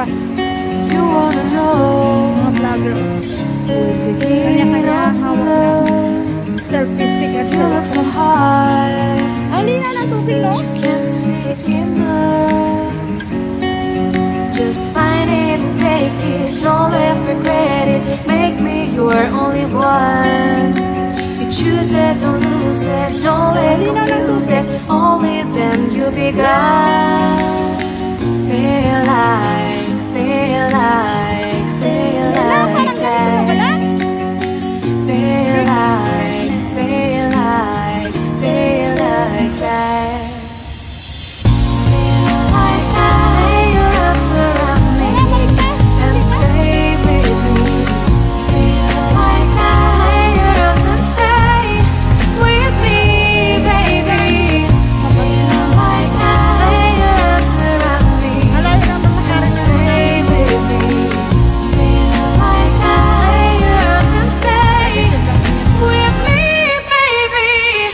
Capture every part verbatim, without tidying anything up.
bus. You wanna know Mga vlogger. who's beginning Kanya-kanya of hawak love? ng selfie stick at You look so high, ang lina ng tubig, no? you can't see enough. Just find it and take it, don't let regret it. Make me your only one. You choose it, don't lose it, don't let confuse it. Only then you begun. Feel like, feel like, feel like that. Feel like, feel like, feel like that. Feel like that. Your arms around me and stay with me. Feel like that. Your arms and stay with me, baby. Feel like that. Your arms around me and stay with me. Feel like that. Your arms and stay with me, baby.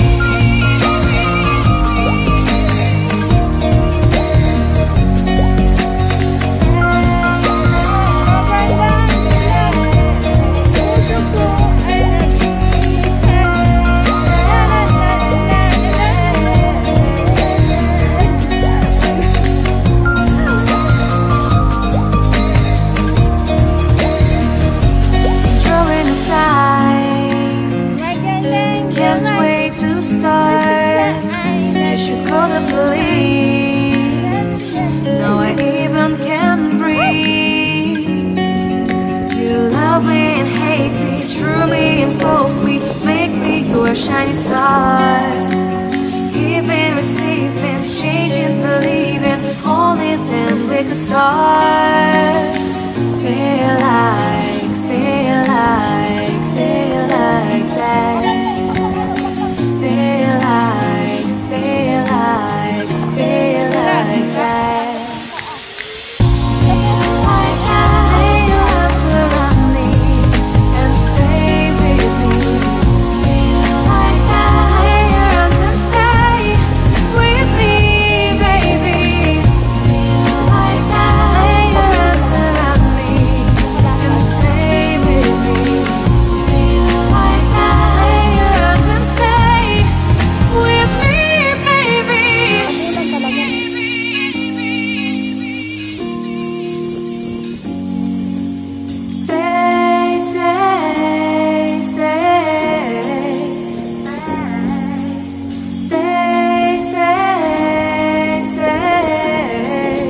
Throwing aside, can't wait to start. You should call the police. Now I even can breathe. You love me and hate me, true me and false me, make me your shining star. Giving, receiving, changing, believing, only then we can start. Feel like, feel like, feel like that. Feel like, feel like, feel like that. Feel like that. Your arms around me and stay with me. Feel like that. Your arms and stay with me, baby. Feel like that. Your arms around me and stay with me. Feel like that. Your arms and stay with me, baby. Stay, stay, stay. Stay, stay, stay.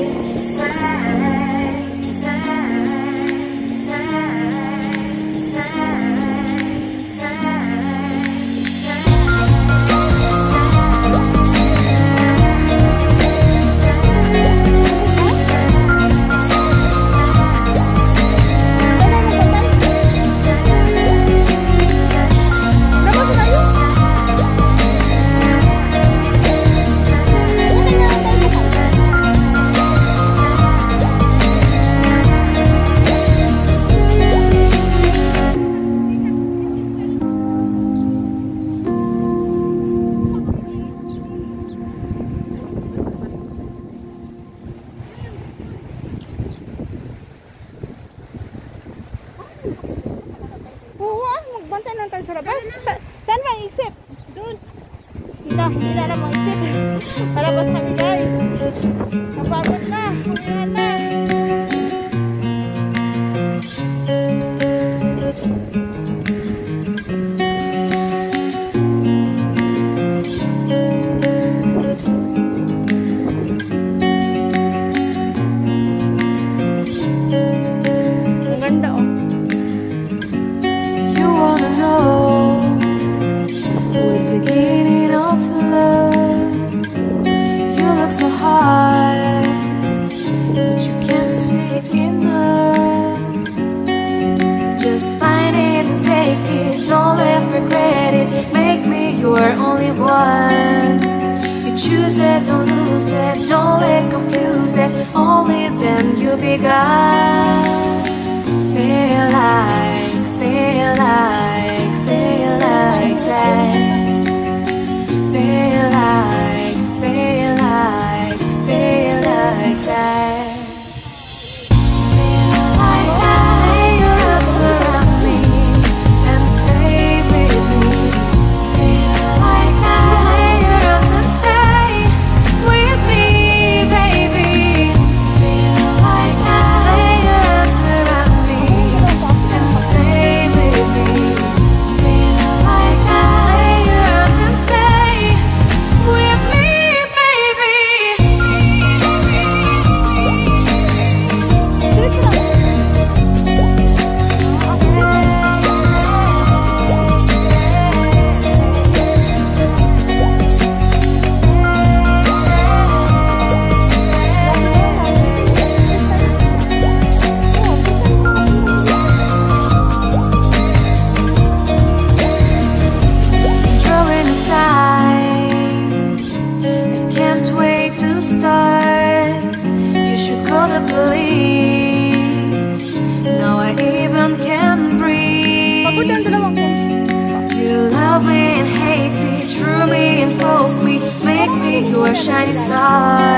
Oo, ah, magbantay lang tayo sa labas. Sa, saan ba ang exit? Doon. Hindi, hindi na lang ang exit. Palabas kami, guys. Napagod na. Kumayan na. Ang ganda, oh. You wanna know who's beginning of love? You look so high, but you can't see enough. Just find it and take it, don't let regret it. Make me your only one. You choose it, don't lose it, don't let confuse it. Only then you begun. Feel like, feel like, feel like that. Feel like, feel like, feel like that. you're a shining star.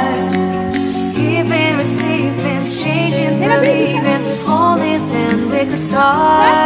Giving, receiving, changing, believing, only then we could start.